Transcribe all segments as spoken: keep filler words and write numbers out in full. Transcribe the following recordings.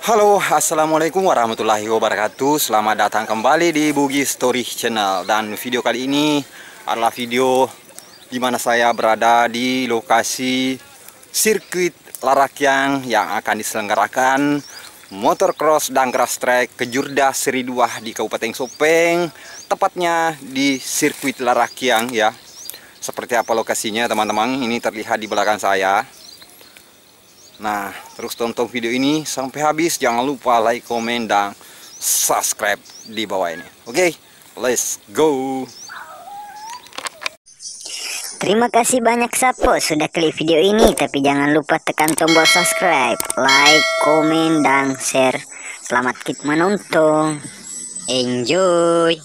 Halo, assalamualaikum warahmatullahi wabarakatuh. Selamat datang kembali di Bugi Story Channel. Dan video kali ini adalah video di mana saya berada di lokasi sirkuit Larakyang yang akan diselenggarakan motocross dan grass track Kejurda Seri dua di Kabupaten Sopeng, tepatnya di sirkuit Larakyang ya. Seperti apa lokasinya teman-teman, ini terlihat di belakang saya. Nah, terus tonton video ini sampai habis. Jangan lupa like, komen, dan subscribe di bawah ini. Oke, let's go. Terima kasih banyak Sapo sudah klik video ini. Tapi jangan lupa tekan tombol subscribe, like, komen, dan share. Selamat kita menonton. Enjoy.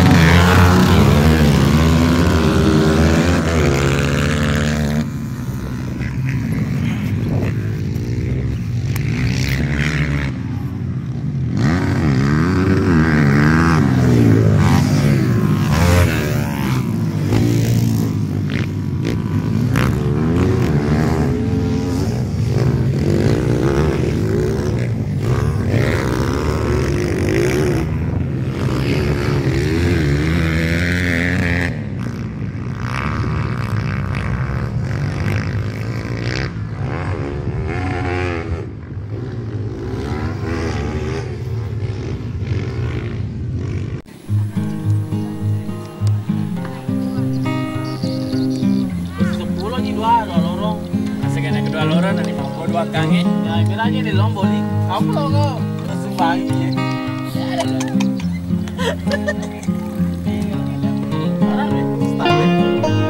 Dua, dua lorong. Asik kena kedua lorong nanti mau dua kaki. Ya, miranya di lombok nih. Apa lo kok? Langsung bagi. Ya ada lo. Orang nih, start.